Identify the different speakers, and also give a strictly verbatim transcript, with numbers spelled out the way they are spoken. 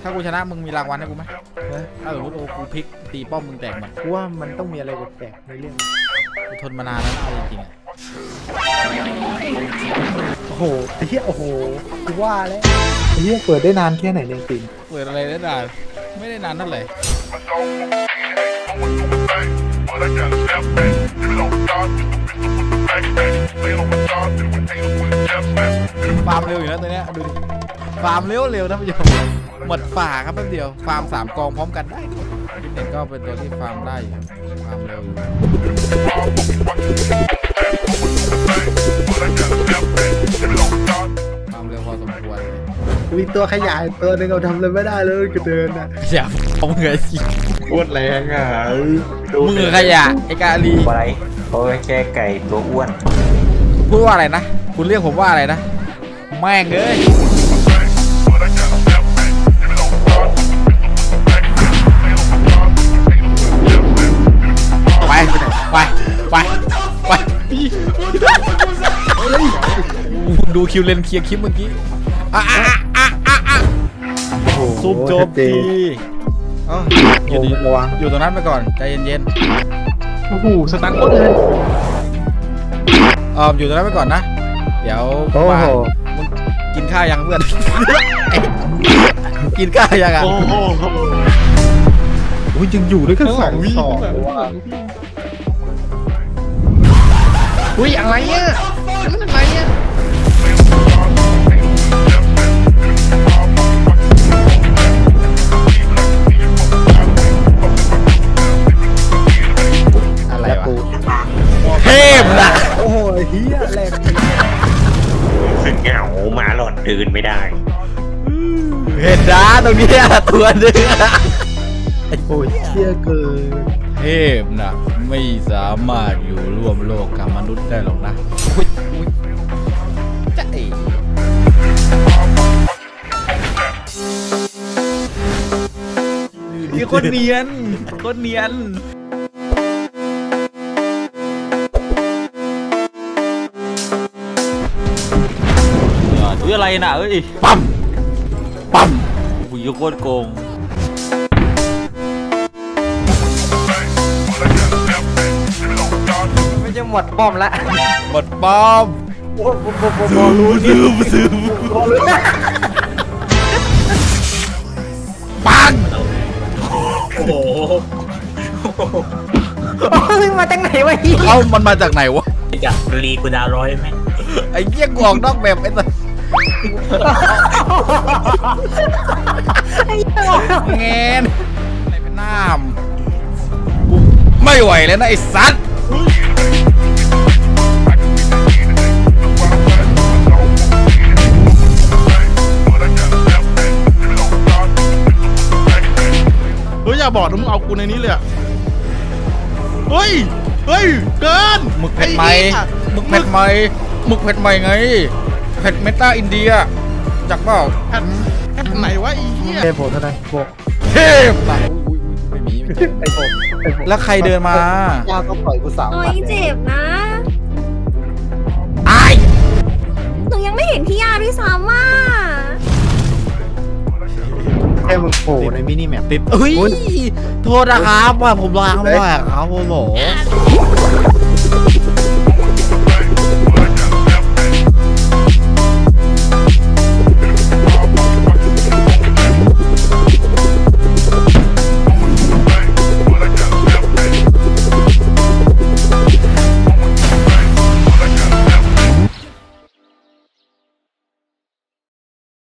Speaker 1: ถ้ากูชนะมึงมีรางวัลให้กูไหมถ้าสมมติโอ้กูพลิกตีป้อมมึงแตกหมด
Speaker 2: กูว่ามันต้องมีอะไรแปลกๆในเรื่อง
Speaker 1: กูทนมานานแล้วนะจริงๆอ่ะ
Speaker 2: โอ้โหไอ้เหี้ยโอ้โหกูว่าแล้วไอ้เหี้ยเปิดได้นานแค่ไหนเนี่ยปิ่น
Speaker 1: เปิดอะไรได้นานไม่ได้นานนั่นเลยฟาร์มเร็วอยู่นะตัวเนี้ยดูดิฟาร์มเร็วเร็วนะพี่ชมหมดป่าครับแป๊บเดียวฟาร์มสามกองพร้อมกันได้กินเน็ตก็เป็นตัวที่ฟาร์มได้ครับฟาร์มเร็วอยู่ฟาร์มเร็วพอสมควร
Speaker 2: มีตัวขยายตัวนึงเราทำเลยไม่ได้เลยก็เดินนะ
Speaker 1: อย่าเอาเงยสิ
Speaker 3: โคตรแรงอ่ะ
Speaker 1: มือขยะไอกาลี
Speaker 3: อะไรเขาแค่ไก่ตัวอ้วน
Speaker 1: พูดว่าอะไรนะคุณเรียกผมว่าอะไรนะแม่งเอ้ยไปไปไปไปดูคิวเลนเคลียร์คลิปเมื่อกี้อ่ะอ่ะอ่ะอ่ะอ่ะซุปโจมตีอยู่อยู่ตรงนั้นไปก่อนใจเย็น
Speaker 2: ๆโอ้โหสตันโคตรเลย
Speaker 1: เอออยู่ตรงนั้นไปก่อนนะเดี๋ยวมามึงกินข้าวยังเพื่อนกินข้าวยังอ่ะ
Speaker 2: โอ้โหโอ้ยยังอยู่ด้วยกันสองวิอุ้ยอะไรอ่ะมันอะไรอ่ะ
Speaker 1: อะไรวะเทพนะ
Speaker 2: โอ้โหเฮียแรง
Speaker 3: สึกเหงาหมาหลอดตื่นไม่ได้
Speaker 1: เห็นนะตรงนี้ตัวนึง
Speaker 2: โอ้ยเชี่ยเกิน
Speaker 1: เทพนะไม่สามารถอยู่ร่วมโลกกับมนุษย์ได้หรอกนะอุ้ยอุ้ยจะเอ๋มีคนเนียนคนเนียนอะไรน่ะเอ้ยปั๊มปั๊มหุ่ยโคตรโกง
Speaker 2: ไม่จะหมดป้อมละ
Speaker 1: หมดป้อม
Speaker 2: โอ้โหบอลลูน
Speaker 1: ซื้อซื้อปัง
Speaker 3: โอ้โห
Speaker 2: มึงมาจากไหนวะเฮีย
Speaker 1: เอ้ามันมาจากไหนวะ
Speaker 3: จากรีกูดาวร้อยไหม
Speaker 1: ไอ้เหี้ยกวงนอกแบบไอ้ตัวเงินอะไรเป็นน้ำไม่ไหวแล้วนะไอ้สัตว์
Speaker 4: เฮ้ยอย่าบอกนะมึงเอากูในนี้เลยเฮ้ยเฮ้ยเกิน
Speaker 1: หมึกเผ็ดไหมหมึกเผ็ดไหมหมึกเผ็ดไหมไงเผ็ดเมตาอินเดียจักเปล่า
Speaker 4: แค่แค่ไหนวะอีเหี้ย
Speaker 2: เทพโผล่เท่านั้นโผล่
Speaker 1: เทพไม่มี
Speaker 2: ไอ้โผล่
Speaker 1: แล้วใครเดินมา
Speaker 2: ย่าก็ปล่อยกูสาม
Speaker 5: ตัวยังเจ็บนะ
Speaker 1: ไอ้
Speaker 5: หนูยังไม่เห็นพี่ยาด้วยซ้ำว่า
Speaker 2: แค่มึงโผล่ในมินิแมป
Speaker 1: ติดเฮ้ยโทษนะครับว่าผมล้างด้วยครับผมโห